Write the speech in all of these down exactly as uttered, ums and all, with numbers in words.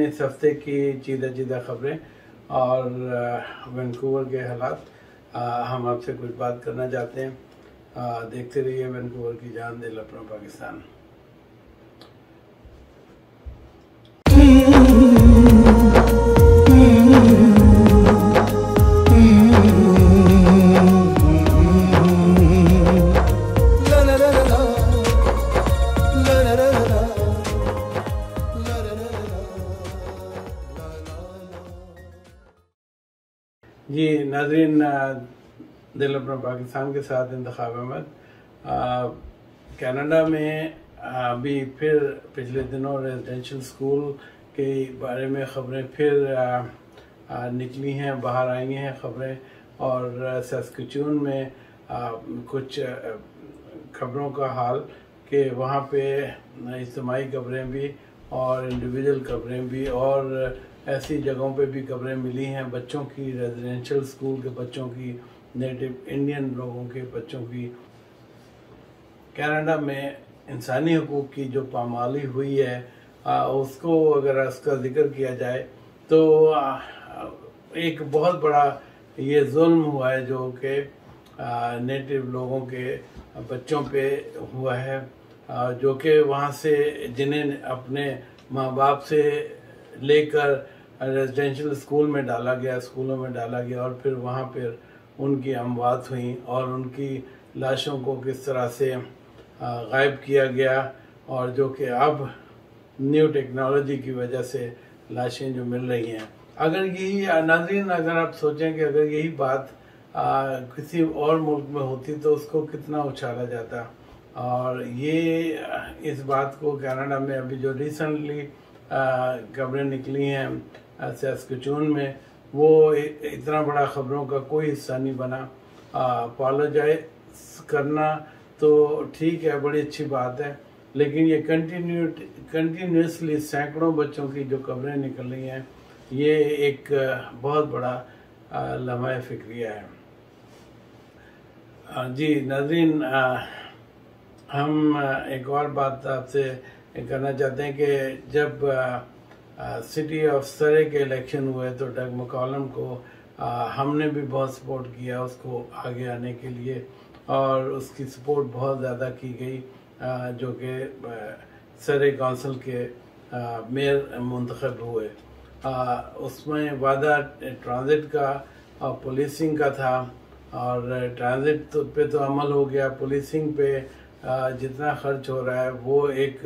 इस हफ्ते की चीदा चीदा खबरें और वैंकूवर के हालात हम आपसे कुछ बात करना चाहते हैं। आ, देखते रहिए वैंकूवर की जान दिल अपना पाकिस्तान। जी नाज़रीन, दिल अपना पाकिस्तान के साथ इंतखाब अहमद। कनाडा में अभी फिर पिछले दिनों रेजिडेंशियल स्कूल के बारे में ख़बरें फिर आ, आ, निकली हैं, बाहर आई हैं ख़बरें। और सस्कचून में आ, कुछ ख़बरों का हाल कि वहाँ पे इज्तिमाई खबरें भी और इंडिविजुअल खबरें भी और ऐसी जगहों पे भी खबरें मिली हैं बच्चों की, रेजिडेंशियल स्कूल के बच्चों की, नेटिव इंडियन लोगों के बच्चों की। कनाडा में इंसानी हकूक़ की जो पामाली हुई है आ, उसको अगर उसका जिक्र किया जाए तो आ, एक बहुत बड़ा ये जुल्म हुआ है जो कि नेटिव लोगों के बच्चों पे हुआ है, आ, जो कि वहाँ से जिन्हें अपने माँ बाप से लेकर रेजिडेंशियल स्कूल में डाला गया, स्कूलों में डाला गया और फिर वहाँ पर उनकी अमवात हुई और उनकी लाशों को किस तरह से गायब किया गया। और जो कि अब न्यू टेक्नोलॉजी की वजह से लाशें जो मिल रही हैं, अगर यही नाज़रीन अगर आप सोचें कि अगर यही बात आ, किसी और मुल्क में होती तो उसको कितना उछाला जाता। और ये इस बात को कनाडा में अभी जो रिसेंटली खबरें निकली हैं सस्कचून में, वो इतना बड़ा खबरों का कोई हिस्सा नहीं बना। अपोलोजाइज करना तो ठीक है, बड़ी अच्छी बात है, लेकिन ये कंटिन्यू कंटिन्यूसली सैकड़ों बच्चों की जो खबरें निकल रही हैं, ये एक बहुत बड़ा लम्हा फ़िक्रिया है। जी नाज़रीन, हम एक और बात आपसे करना चाहते हैं कि जब सिटी ऑफ सरे के इलेक्शन हुए तो डग मैकॉलम को आ, हमने भी बहुत सपोर्ट किया उसको आगे आने के लिए और उसकी सपोर्ट बहुत ज़्यादा की गई, आ, जो कि सरे काउंसिल के मेयर मुंतखब हुए। आ, उसमें वादा ट्रांजिट का और पुलिसिंग का था और ट्रांजिट तो पे तो अमल हो गया, पुलिसिंग पे आ, जितना खर्च हो रहा है वो एक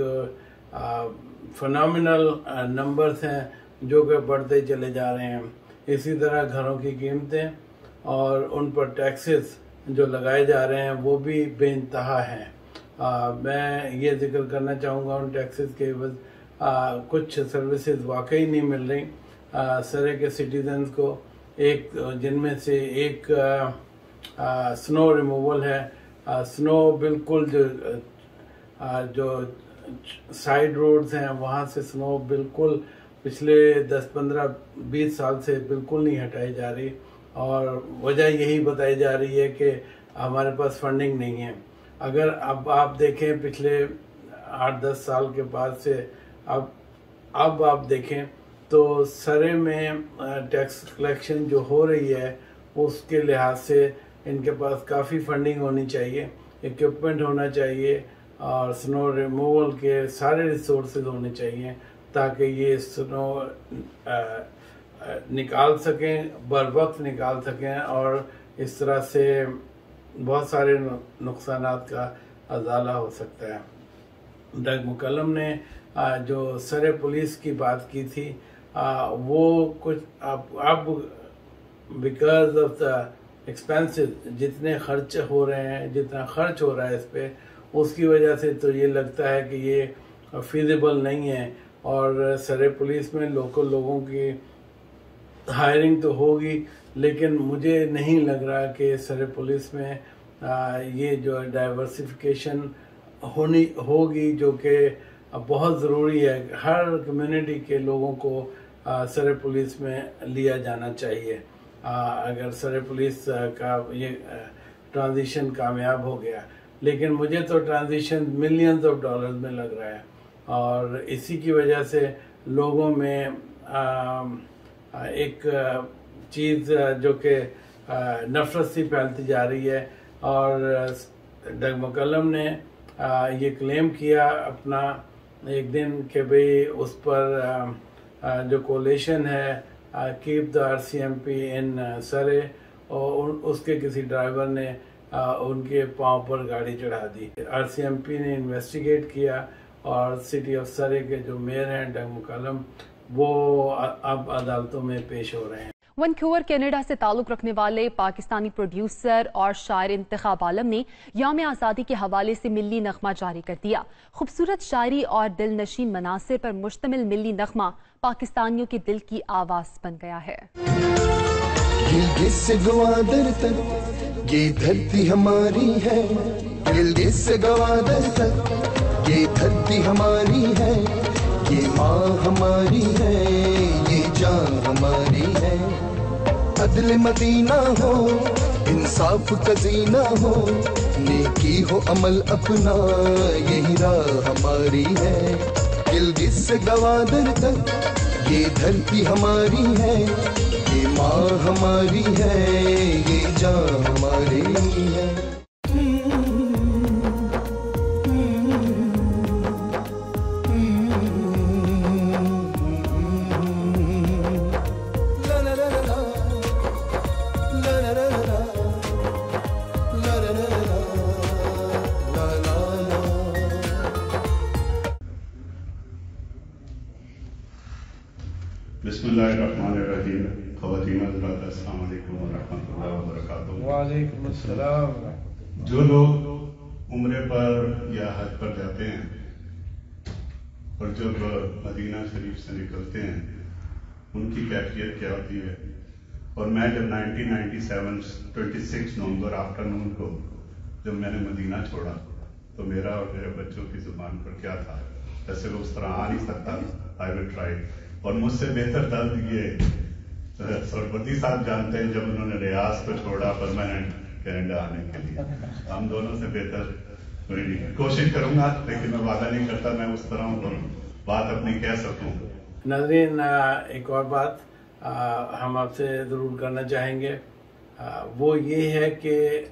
फिनोमिनल नंबर्स हैं जो कि बढ़ते चले जा रहे हैं। इसी तरह घरों की कीमतें और उन पर टैक्सेस जो लगाए जा रहे हैं वो भी बेइंतहा हैं। आ, मैं ये जिक्र करना चाहूँगा उन टैक्सेस के बस कुछ सर्विसेज वाकई नहीं मिल रही आ, सरे के सिटीजन्स को, एक जिनमें से एक आ, आ, स्नो रिमूवल है। आ, स्नो बिल्कुल जो आ, जो साइड रोड्स हैं वहाँ से स्नो बिल्कुल पिछले दस पंद्रह बीस साल से बिल्कुल नहीं हटाई जा रही और वजह यही बताई जा रही है कि हमारे पास फंडिंग नहीं है। अगर अब आप देखें पिछले आठ दस साल के बाद से अब अब आप देखें तो सरे में टैक्स कलेक्शन जो हो रही है उसके लिहाज से इनके पास काफ़ी फंडिंग होनी चाहिए, इक्विपमेंट होना चाहिए और स्नो रिमूवल के सारे रिसोर्सेज होने चाहिए ताकि ये स्नो आ, आ, निकाल सकें, बर वक्त निकाल सकें और इस तरह से बहुत सारे नुकसानात का अजाला हो सकता है। डग मैकॉलम ने आ, जो सरे पुलिस की बात की थी आ, वो कुछ अब अब बिकॉज ऑफ द एक्सपेंसेस जितने खर्च हो रहे हैं, जितना खर्च हो रहा है इस पर, उसकी वजह से तो ये लगता है कि ये फिजिबल नहीं है। और सरे पुलिस में लोकल लोगों की हायरिंग तो होगी, लेकिन मुझे नहीं लग रहा कि सरे पुलिस में आ, ये जो डाइवर्सिफिकेशन होनी होगी जो कि बहुत ज़रूरी है। हर कम्युनिटी के लोगों को आ, सरे पुलिस में लिया जाना चाहिए। आ, अगर सरे पुलिस का ये ट्रांजिशन कामयाब हो गया, लेकिन मुझे तो ट्रांजिशन मिलियंस ऑफ डॉलर्स में लग रहा है और इसी की वजह से लोगों में एक चीज़ जो कि नफरत सी फैलती जा रही है। और डग मकल्लम ने ये क्लेम किया अपना एक दिन कि भाई उस पर जो कोलिशन है कीप द आरसीएमपी इन सरे, और उसके किसी ड्राइवर ने उनके पांव पर गाड़ी चढ़ा दी। आरसीएमपी ने इन्वेस्टिगेट किया और सिटी ऑफ सरे के जो मेयर हैं डग मकल्लम, वो अब अदालतों में पेश हो रहे हैं। वैंकूवर कनाडा से ताल्लुक रखने वाले पाकिस्तानी प्रोड्यूसर और शायर इंतखाब आलम ने यौम आज़ादी के हवाले से मिल्ली नगमा जारी कर दिया। खूबसूरत शायरी और दिलनशीन मनासिर पर मुश्तमिल मिल्ली नगमा पाकिस्तानियों के दिल की आवाज बन गया है। से गवादर तक ये धरती हमारी है, दिल से गवादर तक ये धरती हमारी है, ये माँ हमारी है, ये जान हमारी है। अदल मदीना हो, इंसाफ का जीना हो, नेकी हो अमल अपना, यही राह हमारी है। गिलगित से गवादर तक ये धरती हमारी है, ये माँ हमारी है, ये जान हमारी है। बिस्मिल्लाहिर्रहमानिर्रहीम। ख़वातीन हज़रात अस्सलाम वालेकुम व रहमतुल्लाहि व बरकातुहू। वालेकुम अस्सलाम। जो लोग उम्रे पर या हज पर जाते हैं और जब मदीना शरीफ से निकलते हैं उनकी कैफियत क्या होती है। और मैं जब नाइनटीन नाइंटी सेवन छब्बीस नवंबर आफ्टरनून को जब मैंने मदीना छोड़ा तो मेरा और मेरे बच्चों की जुबान पर क्या था, जैसे वो उस तरह आ नहीं सकता, आई विल ट्राई। और मुझसे बेहतर दर्द ये सरबती साहब जानते हैं जब उन्होंने रियाज को छोड़ा परमानेंट कनाडा आने के लिए। हम दोनों से बेहतर कोशिश करूंगा, लेकिन मैं वादा नहीं करता मैं उस तरह बात अपनी कह सकूं। नाज़रीन, एक और बात आ, हम आपसे ज़रूर करना चाहेंगे, आ, वो ये है कि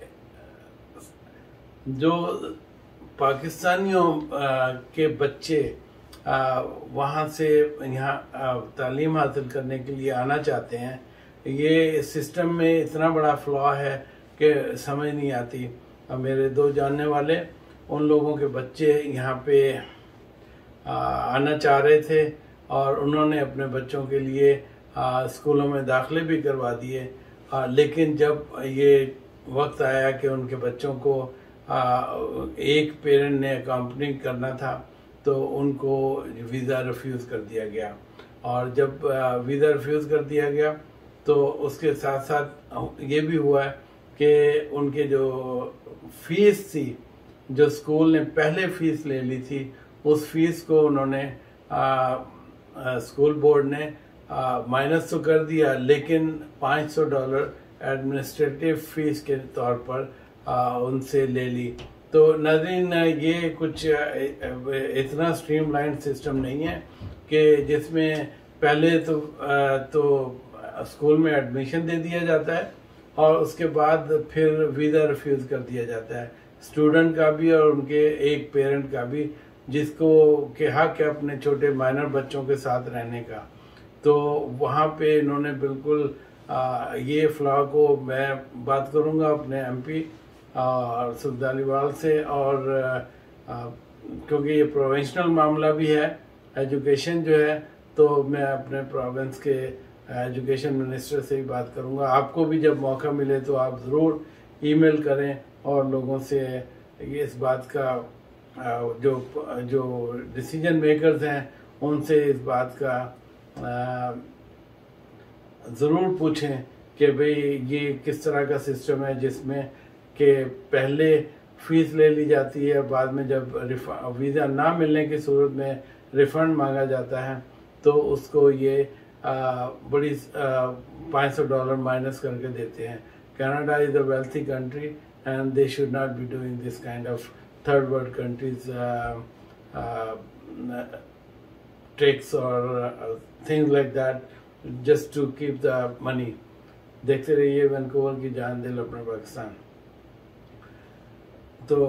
जो पाकिस्तानियों के बच्चे वहाँ से यहाँ तालीम हासिल करने के लिए आना चाहते हैं, ये सिस्टम में इतना बड़ा फ्लॉ है कि समझ नहीं आती। मेरे दो जानने वाले उन लोगों के बच्चे यहाँ पे आ, आना चाह रहे थे और उन्होंने अपने बच्चों के लिए आ, स्कूलों में दाखिले भी करवा दिए, लेकिन जब ये वक्त आया कि उनके बच्चों को आ, एक पेरेंट ने अकम्पनी करना था तो उनको वीज़ा रिफ्यूज़ कर दिया गया। और जब वीज़ा रिफ्यूज़ कर दिया गया तो उसके साथ साथ ये भी हुआ कि उनके जो फीस थी, जो स्कूल ने पहले फ़ीस ले ली थी, उस फीस को उन्होंने आ, आ, स्कूल बोर्ड ने माइनस तो कर दिया, लेकिन पाँच सौ डॉलर एडमिनिस्ट्रेटिव फीस के तौर पर आ, उनसे ले ली। तो नाज़रीन, ये कुछ इतना स्ट्रीमलाइन सिस्टम नहीं है कि जिसमें पहले तो तो स्कूल में एडमिशन दे दिया जाता है और उसके बाद फिर वीज़ा रिफ्यूज़ कर दिया जाता है, स्टूडेंट का भी और उनके एक पेरेंट का भी, जिसको के हक है अपने छोटे माइनर बच्चों के साथ रहने का। तो वहाँ पे इन्होंने बिल्कुल आ, ये फ्लॉ को मैं बात करूँगा अपने एमपी और सुखदालीवाल से, और आ, क्योंकि ये प्रोविंशनल मामला भी है, एजुकेशन जो है, तो मैं अपने प्रोविंस के एजुकेशन मिनिस्टर से ही बात करूंगा। आपको भी जब मौका मिले तो आप ज़रूर ईमेल करें और लोगों से ये इस बात का जो जो डिसीजन मेकर्स हैं उनसे इस बात का ज़रूर पूछें कि भाई ये किस तरह का सिस्टम है जिसमें कि पहले फ़ीस ले ली जाती है, बाद में जब वीज़ा ना मिलने की सूरत में रिफ़ंड मांगा जाता है तो उसको ये आ, बड़ी पाँच सौ डॉलर माइनस करके देते हैं। Canada is a wealthy country and they should not be doing this kind of third world countries tricks or uh, things like that just to keep the money. देखते रहिए वैंकूवर की जान दिल अपने पाकिस्तान। तो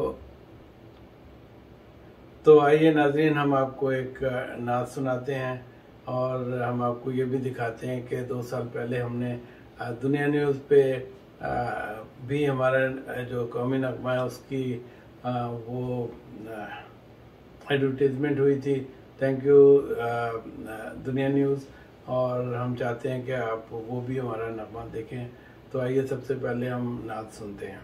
तो आइए नाज़रीन, हम आपको एक नात सुनाते हैं और हम आपको ये भी दिखाते हैं कि दो साल पहले हमने दुनिया न्यूज़ पे भी हमारा जो कौमी नगमा है उसकी वो एडवर्टीजमेंट हुई थी। थैंक यू दुनिया न्यूज़, और हम चाहते हैं कि आप वो भी हमारा नगमा देखें। तो आइए सबसे पहले हम नात सुनते हैं।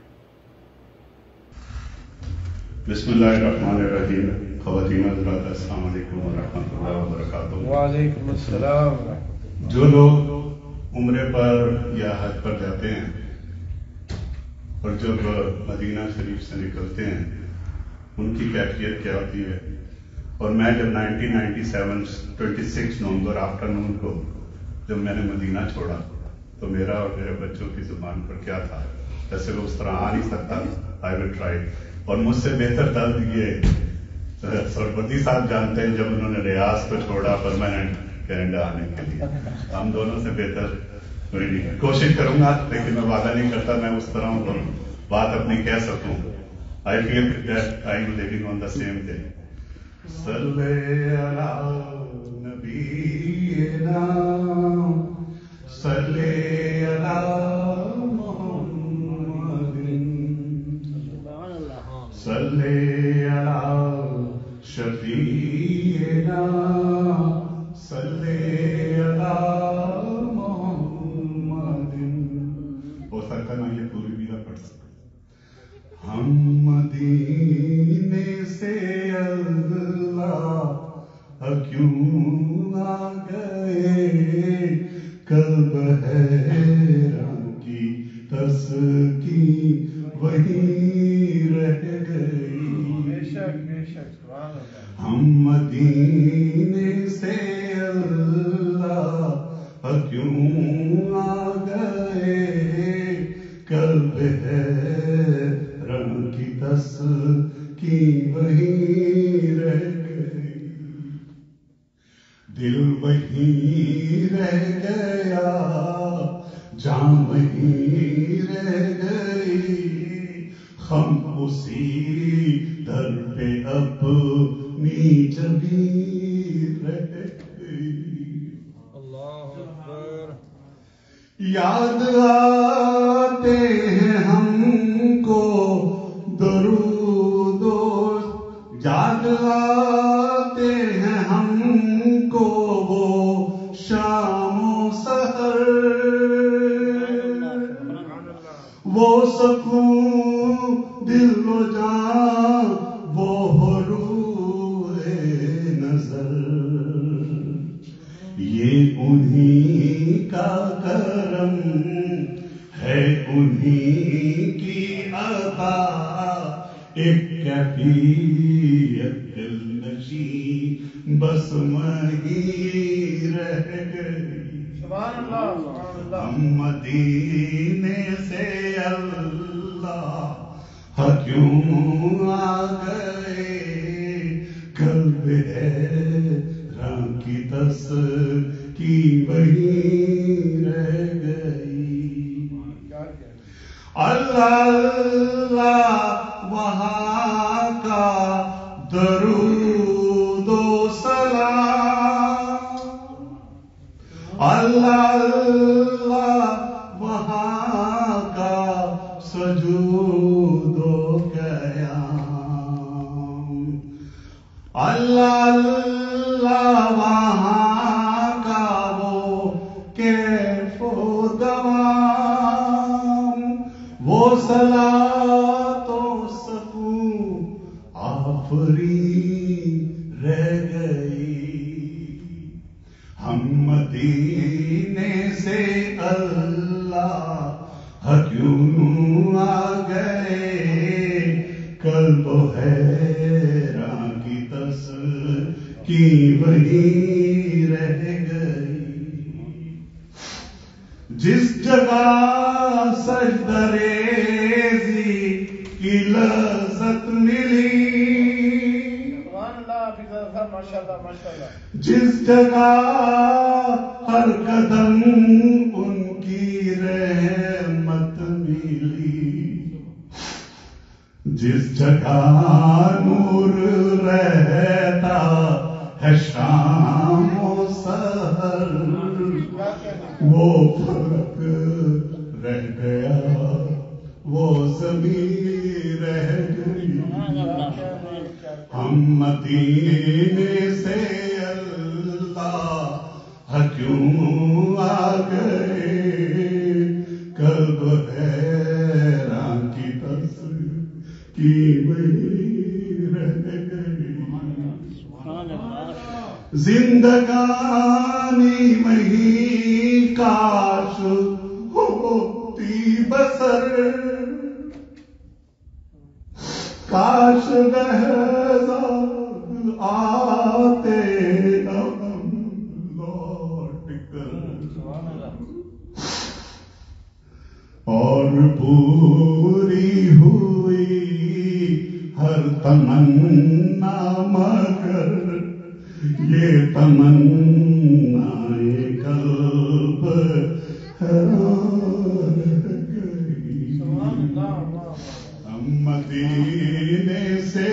बिस्मिल्लाहिर्रहमानिर्रहीम। ख़वातीन हज़रात, अस्सलाम वालेकुम व रहमतुल्लाहि व बरकातुहू। वालेकुम अस्सलाम। जो लोग उम्रे पर या हज पर जाते हैं और जब मदीना शरीफ से निकलते हैं उनकी कैफियत क्या होती है। और मैं जब नाइनटीन नाइंटी सेवन छब्बीस नवंबर आफ्टरनून को जब मैंने मदीना छोड़ा तो मेरा और मेरे बच्चों की जुबान पर क्या था, जैसे वो उस तरह आ नहीं सकता। I will try. और मुझसे बेहतर दर्द ये सरबती साहब जानते हैं जब उन्होंने रियाज को छोड़ा परमानेंट कनाडा आने के लिए। हम दोनों से बेहतर कोशिश करूंगा, लेकिन मैं वादा नहीं करता मैं उस तरह बात अपनी कह सकूं। I feel that I am living on the same day. सल्ले अला नबीना सल्ले अला मुहम्मदिन सल्ले अला शफीना सल्ले अला मुहम्मदिन। हो सकता ना ये पूरी भी ना पढ़ सकते। हम मदीने से क्यों आ गए, कल्ब हैरान की तस्की वहीं रह गई। बेशक बेशक हम मदीने से अल्लाह क्यों आ गए, कल्ब हैरान की तस्की वहीं रह गई। दिल वहीं रह गया, जान वहीं रह गई, हम उसी दर पे अपनी जमीन रह गई। अल्लाह अकबर। याद आते हैं हमको दरूदो, याद आते हैं हमको वो शामो सहर, वो सकून दिलो जान वो रूहे नजर। ये उन्हीं का करम है, उन्हीं की अता, एक कैफियत दिल नशी बस वहीं रह गई। सुभान अल्लाह सुभान अल्लाह। हम मदीने से अल्लाह क्यों आ गए, कल्ब हैरान की तस्की वहीं रह गई। अल्लाह अल्लाह वहाँ का दरूदो सलाम, अल्लाह अल्लाह वहाँ का सजूदो क़याम, अल्लाह अल्लाह वहाँ का वो कैफो दवाम, वो सलातो सकून आफरी रह गई। हम मदीने से अल्लाह क्यों आ गए, कल तो हैरान की तस्की वहीं रह गई। जिस जगह सजदरेज़ी की लज़्ज़त मिली, माशाल्लाह माशाल्लाह। जिस जगह हर कदम उनकी रहमत मिली, जिस जगह नूर रहता है शाम और सहर, वो फर्क रह गया, वो ज़मीन रह गई। हम मदीने से अल्लाह क्यों आ गए, कल्ब हैरान की तस की वही रह गई। जिंदगानी वही काश होती बसर, काश लहज़ात आते हम लौट कर, और पूरी हुई हर तमन्ना, मगर ये तमन्नाए कल्ब हैरान गई। हम मदीने से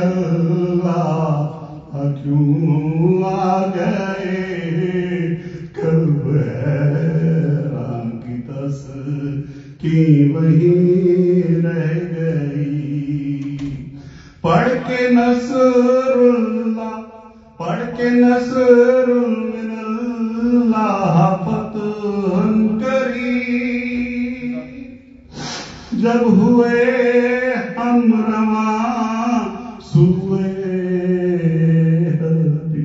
अल्लाह क्यों आ गए, कल्ब हैरान की तस की वही रह गई। पढ़ के नसरुल्लाह, पढ़ के नसरुल मिनल्लाह फतहन करीम, जब हुए हम रवा सुए हदी,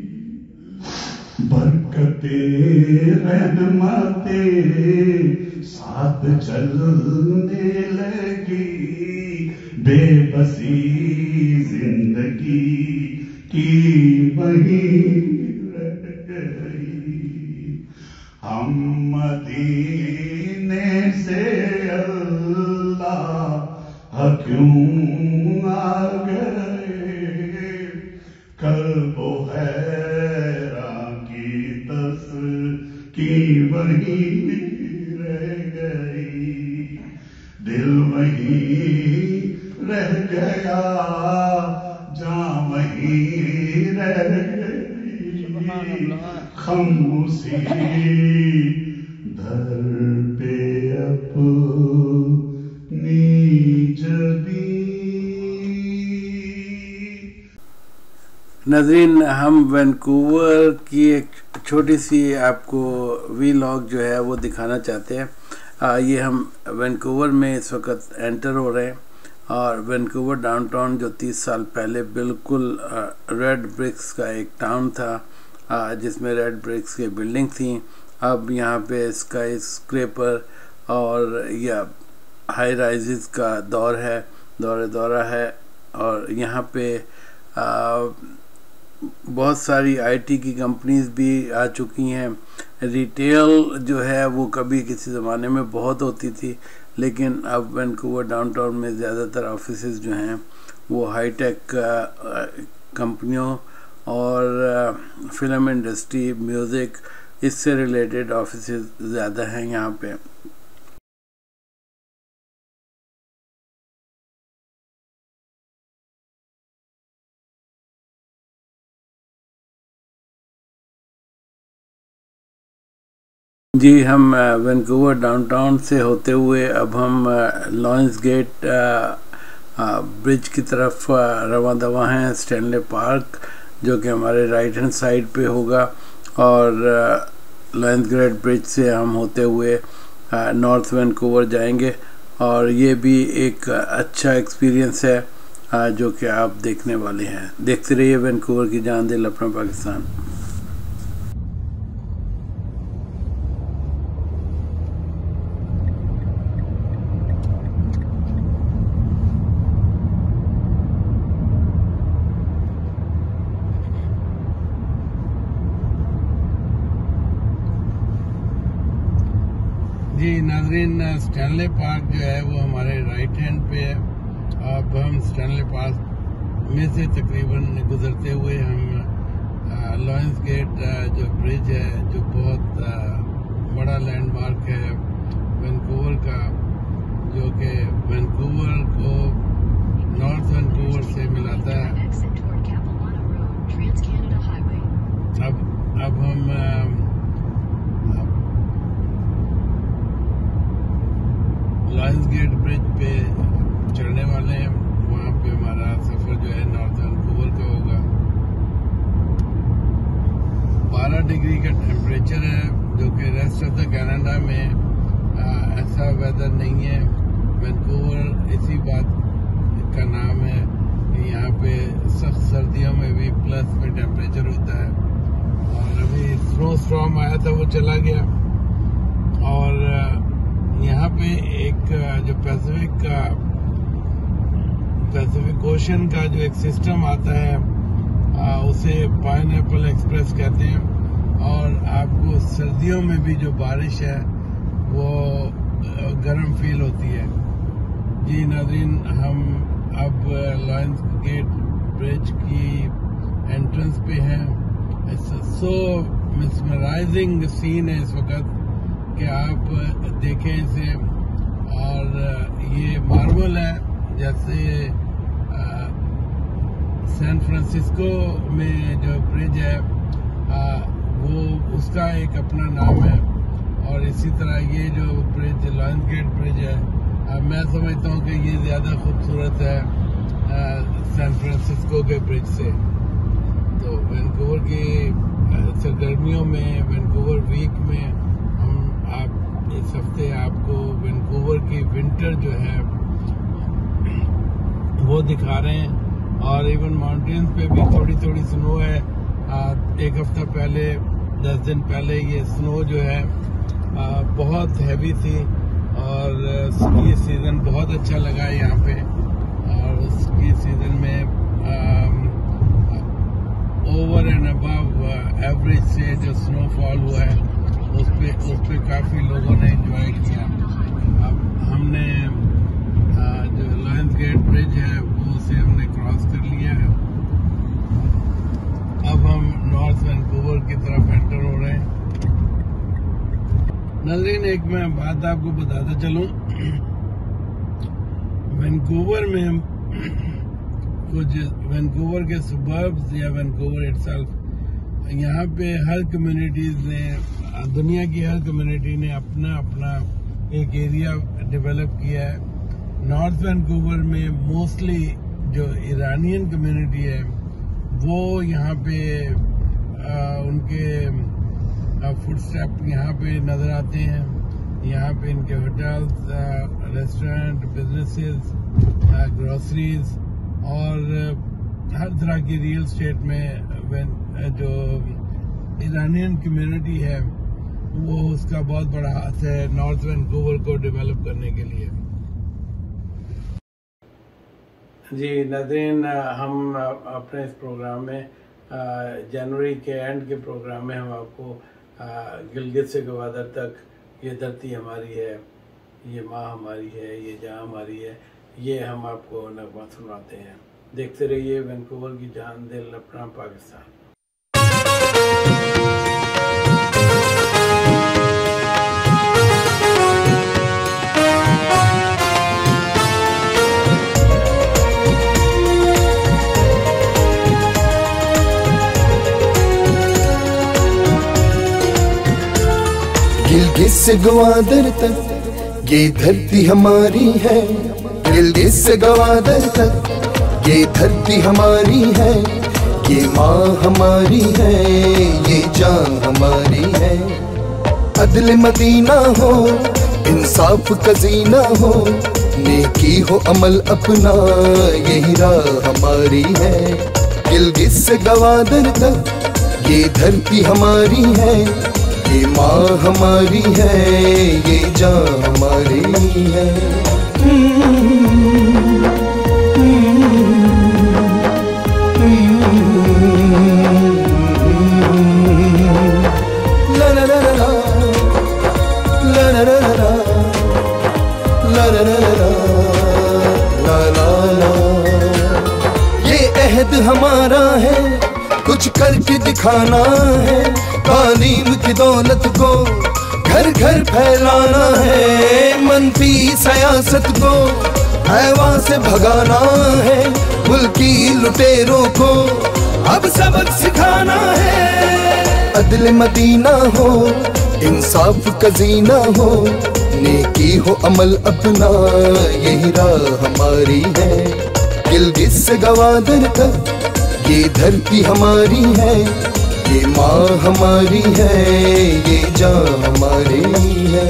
बरकते रहमते साथ चलने लगी, बेबसी जिंदगी की वही रह गई। हम मदीने से अल्लाह क्यों आ गए, कल्बो हैरान की तस की वही रह गई। दिल वही रह गया, जान वही रह गई, खामोशी दर पे अपनी जबी। नाज़रीन, हम वैंकूवर की एक छोटी सी आपको वीलॉग जो है वो दिखाना चाहते हैं। आ, ये हम वैंकूवर में इस वक्त एंटर हो रहे हैं, और वैंकूवर डाउनटाउन जो तीस साल पहले बिल्कुल रेड ब्रिक्स का एक टाउन था, आ, जिसमें रेड ब्रिक्स की बिल्डिंग थी, अब यहाँ पे स्काई स्क्रैपर और या हाई राइजेस का दौर है, दौरे दौरा है। और यहाँ पे आ, बहुत सारी आईटी की कंपनीज भी आ चुकी हैं। रिटेल जो है वो कभी किसी ज़माने में बहुत होती थी, लेकिन अब वैंकूवर डाउनटाउन में ज़्यादातर ऑफिसेज जो हैं वो हाईटेक कंपनियों और फिल्म इंडस्ट्री, म्यूज़िक, इससे रिलेटेड ऑफिसेज ज़्यादा हैं यहाँ पे। जी, हम वैंकूवर डाउनटाउन से होते हुए अब हम लॉन्स गेट ब्रिज की तरफ रवां दवा हैं, स्टैनले पार्क, जो कि हमारे राइट हैंड साइड पे होगा। और लॉन्स गेट ब्रिज से हम होते हुए नॉर्थ वैंकूवर जाएंगे, और ये भी एक अच्छा एक्सपीरियंस है जो कि आप देखने वाले हैं। देखते रहिए वैंकूवर की जान दिल अपना पाकिस्तान। जी नाज़रीन, स्टैनले पार्क जो है वो हमारे राइट हैंड पे है। अब हम स्टैनले पार्क में से तकरीबन गुजरते हुए हम लॉयंस गेट जो ब्रिज है, जो बहुत बड़ा लैंडमार्क है वैंकूवर का, जो कि वैंकूवर को नॉर्थ वैंकूवर से मिलाता है। अब अब हम लॉयंस गेट ब्रिज पे चढ़ने वाले हैं। वहाँ पे हमारा सफर जो है नॉर्थ वैंकूवर का होगा। बारह डिग्री का टेम्परेचर है, जो कि रेस्ट ऑफ द कनाडा में आ, ऐसा वेदर नहीं है। वैंकूवर इसी बात का नाम है कि यहाँ पे सख्त सर्दियों में भी प्लस में टेम्परेचर होता है। और अभी स्नो स्टॉर्म आया था, वो चला गया। और यहाँ पे एक जो पैसिफिक का पैसिफिक ओशन का जो एक सिस्टम आता है आ, उसे पाइनएप्पल एक्सप्रेस कहते हैं। और आपको सर्दियों में भी जो बारिश है वो गर्म फील होती है। जी नाज़रीन, हम अब लॉयंस गेट ब्रिज की एंट्रेंस पे हैं। सो मिसमराइजिंग सीन है इस वक्त कि आप देखें इसे। और ये मार्बल है, जैसे सैन फ्रांसिस्को में जो ब्रिज है आ, वो उसका एक अपना नाम है। और इसी तरह ये जो ब्रिज लॉयंस गेट ब्रिज है, आ, मैं समझता हूँ कि ये ज्यादा खूबसूरत है सैन फ्रांसिस्को के ब्रिज से। तो वैंकूवर की सरगर्मियों में, वैंकूवर वीक में हम आप इस हफ्ते आपको वैंकूवर की विंटर जो है वो दिखा रहे हैं। और इवन माउंटेन्स पे भी थोड़ी थोड़ी स्नो है। आ, एक हफ्ता पहले, दस दिन पहले ये स्नो जो है आ, बहुत हैवी थी। और स्की सीजन बहुत अच्छा लगा है यहाँ पे। और स्की सीजन में ओवर एंड अबव एवरेज से जो स्नोफॉल हुआ है उस पे उस पे काफी लोगों ने एंजॉय किया। अब हमने आ, जो लॉयंस गेट ब्रिज है वो उसे हमने क्रॉस कर लिया है। अब हम नॉर्थ वैंकूवर की तरफ एंटर हो रहे हैं। नाज़रीन, एक मैं बात आपको बताता चलूं। वैंकूवर में कुछ वैंकूवर के सबर्ब्स या वैंकूवर इटसेल्फ, यहाँ पे हर कम्युनिटीज ने, दुनिया की हर कम्युनिटी ने अपना अपना एक एरिया डेवलप किया है। नॉर्थ वैंकूवर में मोस्टली जो ईरानियन कम्युनिटी है वो यहाँ पे आ, उनके फुटस्टेप यहाँ पे नजर आते हैं। यहाँ पे इनके होटल्स, रेस्टोरेंट, बिजनेसेस, ग्रोसरीज और हर तरह की रियल एस्टेट में जो ईरानियन कम्युनिटी है वो उसका बहुत बड़ा हाथ है नॉर्थ वैंकूवर को डेवलप करने के लिए। जी नाज़रीन, हम अपने इस प्रोग्राम में जनवरी के एंड के प्रोग्राम में हम आपको गिलगित से गवादर तक, ये धरती हमारी है, ये माँ हमारी है, ये जहाँ हमारी है, ये हम आपको नगमा सुनाते हैं। देखते रहिए वैंकूवर की जान दिल अपना पाकिस्तान। गिलगित से गवादर तक ये धरती हमारी है। गिलगित से गवादर तक ये धरती हमारी है। ये माँ हमारी है, ये जान हमारी है। अदल मदीना हो, इंसाफ का जीना हो, नेकी हो अमल अपना, यही राह हमारी है। गिलगित से गवादर तक ये धरती हमारी है। ये माँ हमारी है, ये जान हमारी है। ला ला ला ला ला ला ला ला ला ला ला ला ला। ये अहद हमारा है, कुछ करके दिखाना है, तालीम की दौलत को घर घर फैलाना है, मनफी सियासत को हैवा से भगाना है, मुल्की लुटेरों को अब सबक सिखाना है। अदल मदीना हो, इंसाफ का जीना हो, नेकी हो अमल अपना, यही राह हमारी है। गिलगित से गवादर तक ये धरती हमारी है, ये माँ हमारी है, ये जान हमारी है।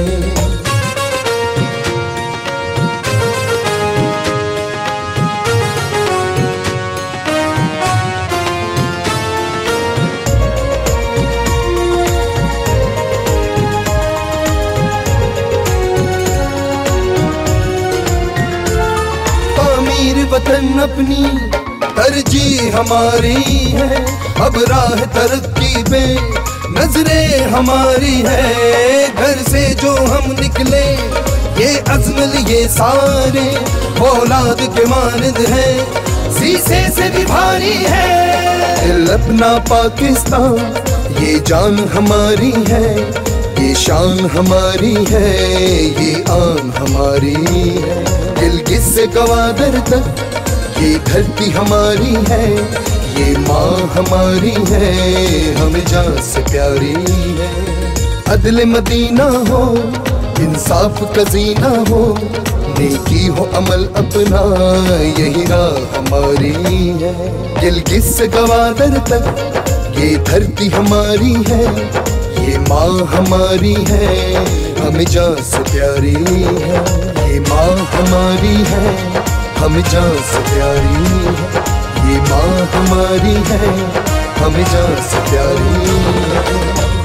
तामीर वतन अपनी तरजीह हमारी है, अब राह तरक्की पे नजरें हमारी है। घर से जो हम निकले ये अज़्म लिए सारे, औलाद के मानद है, शीशे से भी भारी है। दिल अपना पाकिस्तान, ये जान हमारी है, ये शान हमारी है, ये आन हमारी है। गिलगित से गवादर तक ये धरती हमारी है, ये माँ हमारी है, हमें जान से प्यारी है। अदल मदीना हो, इंसाफ का जीना हो, नेकी हो अमल अपना, यही राह हमारी है। गिलगित से गवादर तक ये धरती हमारी है, ये माँ हमारी है, हमें जान से प्यारी है। ये माँ हमारी है, हमें जान से प्यारी है, ये माँ हमारी है, हमें जान से प्यारी है।